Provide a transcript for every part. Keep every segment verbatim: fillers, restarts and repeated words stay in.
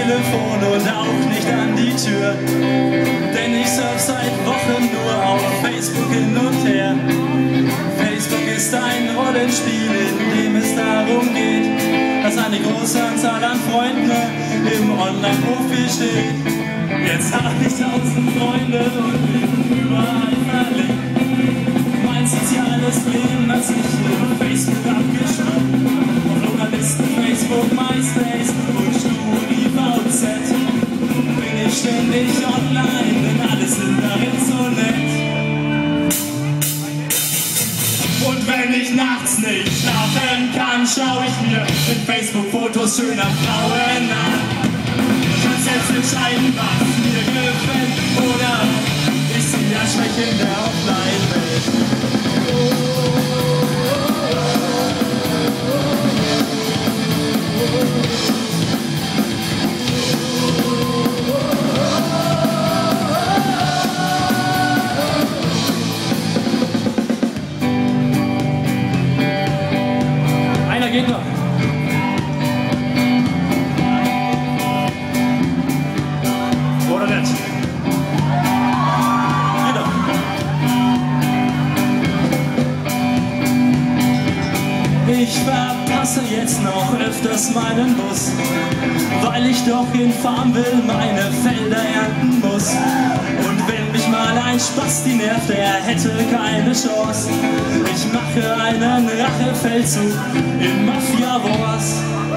Telefon und auch nicht an die Tür. Denn ich surf seit Wochen nur auf Facebook hin und her. Facebook ist ein Rollenspiel, in dem es darum geht, dass eine große Anzahl an Freunden im Online-Profil steht. Jetzt hab ich tausend Freunde und bin überall verlinkt. Mein soziales Leben hat sich in Facebook abgeschnappt. Auf Lokalisten, Facebook, MySpace und StudiVZ bin ich ständig online, denn alle sind darin so nett. Und wenn ich nachts nicht schlafen kann, schau ich mir in Facebook Fotos schöner Frauen an. Ich kann selbst entscheiden, was mir gefällt, oder ich sehe ja Schwächen der Offline-Welt. Einer geht noch. Oder nicht? Geht doch. Ich verpasse jetzt noch öfters meinen Bus, weil ich doch in Farmville meine Felder ernten muss. Und wenn mich mal ein Spasti nervt, der hätte keine Chance. Ich mache einen Rachefeldzug in Mafia-Wars.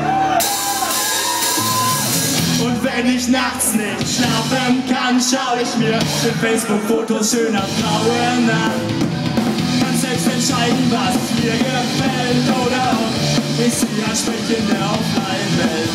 Und wenn ich nachts nicht schlafen kann, schau ich mir in Facebook Fotos schöner Frauen an. Kann selbst entscheiden, was mir gefällt, oder ich sehe ja Schwächen der Offline-Welt.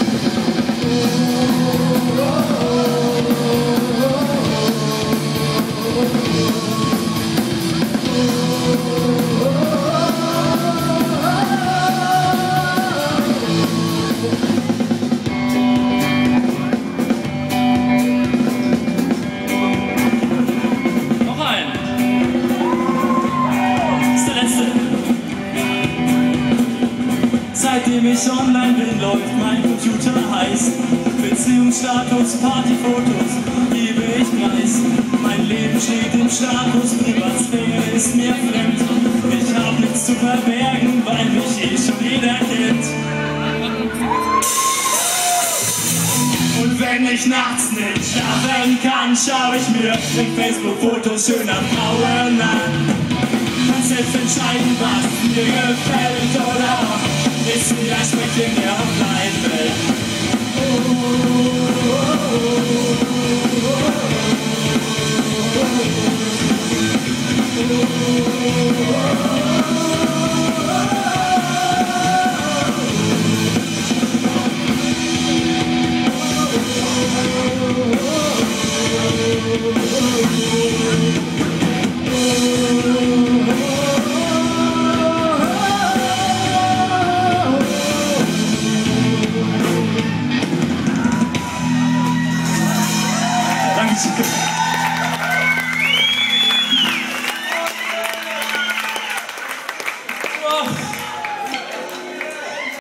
Seitdem ich online bin, läuft mein Computer heiß. Beziehungsstatus, Partyfotos gebe ich preis. Mein Leben steht im Status, Privatsphäre ist mir fremd. Ich hab nichts zu verbergen, weil mich eh schon jeder kennt. Und wenn ich nachts nicht schlafen kann, schau ich mir in Facebook Fotos schöner Frauen an. Kann selbst entscheiden, was mir gefällt, oder ich sehe ja Schwächen der Offline-Welt. Oh, oh, oh, oh, oh, oh.